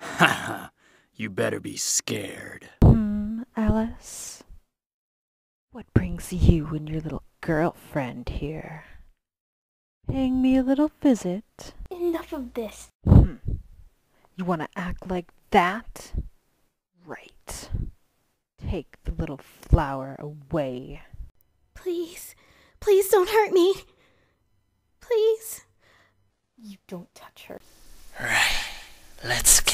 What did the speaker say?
Haha, you better be scared. Alice? What brings you and your little girlfriend here? Paying me a little visit? Enough of this. You want to act like that? Right. Take the little flower away. Please, please don't hurt me. Please. You don't touch her. Right, let's